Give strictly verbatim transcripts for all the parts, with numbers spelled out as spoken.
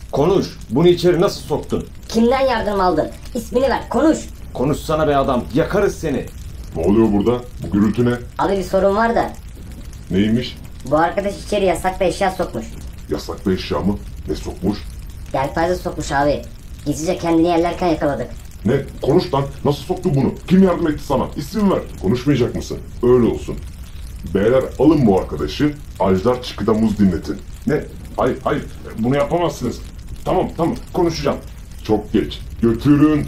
Konuş. Bunu içeri nasıl soktun? Kimden yardım aldın? İsmini ver, konuş. Konuşsana be adam. Yakarız seni. Ne oluyor burada? Bu gürültü ne? Abi bir sorun var da. Neymiş? Bu arkadaş içeri yasaklı eşya sokmuş. Yasaklı eşya mı? Ne sokmuş? Yelpaze sokmuş abi. Gizlice kendini yerlerken yakaladık. Ne? Konuş lan. Nasıl soktu bunu? Kim yardım etti sana? İsim ver. Konuşmayacak mısın? Öyle olsun. Beyler alın bu arkadaşı. Ajdar çıkıda muz dinletin. Ne? Hayır hayır. Bunu yapamazsınız. Tamam tamam. Konuşacağım. Çok geç. Götürün.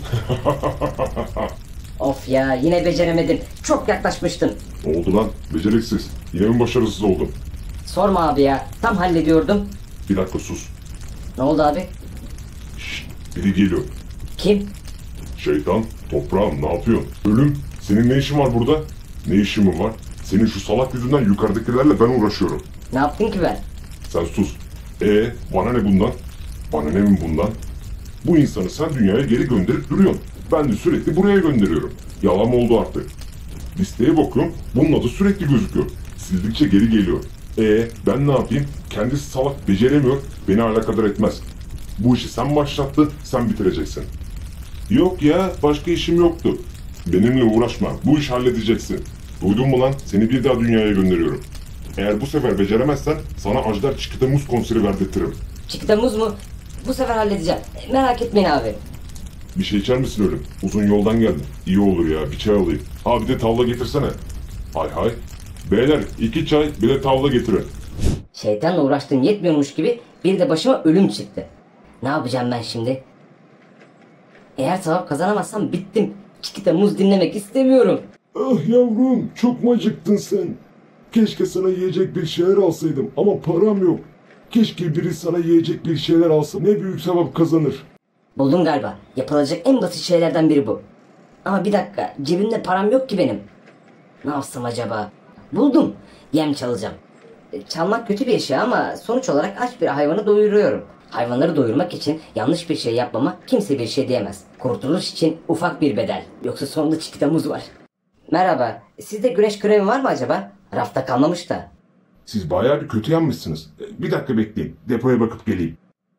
Of ya, yine beceremedim. Çok yaklaşmıştım. Ne oldu lan? Beceriksiz. Yine mi başarısız oldun? Sorma abi ya. Tam hallediyordum. Bir dakika sus. Ne oldu abi? Şşt. Biri geliyor. Kim? Şeytan, toprağım ne yapıyorsun? Ölüm, senin ne işin var burada? Ne işin mi var? Senin şu salak yüzünden yukarıdakilerle ben uğraşıyorum. Ne yaptın ki ben? Sen sus. Ee, bana ne bundan? Bana ne mi bundan? Bu insanı sen dünyaya geri gönderip duruyorsun. Ben de sürekli buraya gönderiyorum. Yalan oldu artık. Listeye bakıyorum, bunun adı sürekli gözüküyor. Sildikçe geri geliyor. Ee, ben ne yapayım? Kendisi salak, beceremiyor, beni alakadar etmez. Bu işi sen başlattın, sen bitireceksin. Yok ya, başka işim yoktu. Benimle uğraşma, bu işi halledeceksin. Duydun mu lan? Seni bir daha dünyaya gönderiyorum. Eğer bu sefer beceremezsen sana Ajdar Çıkıda Muz konseri verdirtirim. Çıktı muz mu? Bu sefer halledeceğim. Merak etmeyin abi. Bir şey içer misin ölüm? Uzun yoldan geldim. İyi olur ya, bir çay alayım. Ha bir de tavla getirsene. Hay hay. Beyler iki çay bir de tavla getirin. Şeytanla uğraştığım yetmiyormuş gibi bir de başıma ölüm çıktı. Ne yapacağım ben şimdi? Eğer sevap kazanamazsam bittim. Çıkıda muz dinlemek istemiyorum. Ah yavrum, çok mu acıktın sen? Keşke sana yiyecek bir şeyler alsaydım ama param yok. Keşke biri sana yiyecek bir şeyler alsa, ne büyük sevap kazanır. Buldum galiba. Yapılacak en basit şeylerden biri bu. Ama bir dakika, cebimde param yok ki benim. Ne yapsam acaba? Buldum. Yem çalacağım. E, Çalmak kötü bir şey ama sonuç olarak aç bir hayvanı doyuruyorum. Hayvanları doyurmak için yanlış bir şey yapmama kimse bir şey diyemez. Kurtuluş için ufak bir bedel. Yoksa sonunda çıkıda muz var. Merhaba. Sizde güneş kremi var mı acaba? Rafta kalmamış da. Siz bayağı bir kötü yanmışsınız. Bir dakika bekleyin, depoya bakıp geleyim.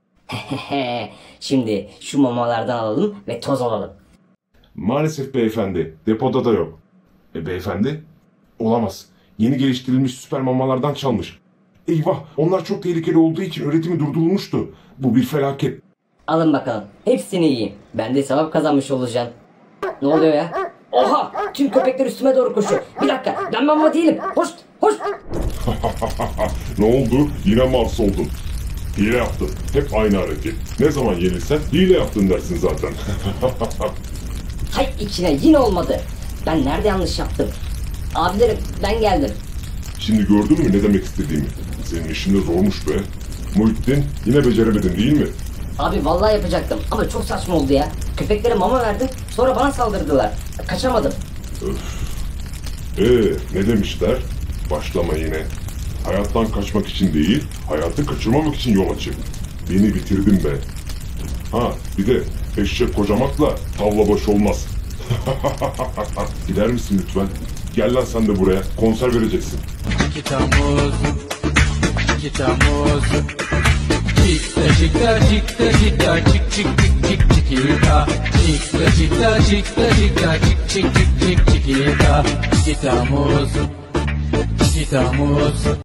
Şimdi şu mamalardan alalım ve toz alalım. Maalesef beyefendi, depoda da yok. E beyefendi? Olamaz. Yeni geliştirilmiş süper mamalardan çalmış. Eyvah, onlar çok tehlikeli olduğu için üretimi durdurulmuştu. Bu bir felaket. Alın bakalım. Hepsini yiyin. Ben de sevap kazanmış olacağım. Ne oluyor ya? Oha! Tüm köpekler üstüme doğru koşuyor. Bir dakika. Ben mama değilim. Hoş! Hoş! Ne oldu? Yine Mars oldun. Hile yaptın. Hep aynı hareket. Ne zaman yenilsen hile yaptın dersin zaten. Hay içine yine olmadı. Ben nerede yanlış yaptım? Abilerim ben geldim. Şimdi gördün mü ne demek istediğimi? Senin işin de zormuş be. Muhittin yine beceremedin değil mi? Abi vallahi yapacaktım ama çok saçma oldu ya. Köpeklere mama verdim sonra bana saldırdılar. Kaçamadım. Ee, ne demişler? Başlama yine. Hayattan kaçmak için değil, hayatı kaçırmamak için yola çık. Beni bitirdin be. Ha, bir de eşek kocamakla tavla baş olmaz. Gider misin lütfen? Gel lan sen de buraya, konser vereceksin. Çıkıda muz, çıkıda muz. Çıkta çıkta çıkta çıkta çık çık çık çık çıkıda. Çıkta çıkta çıkta çıkta çık çık çık çık çıkıda. Çıkıda muz, çıkıda muz.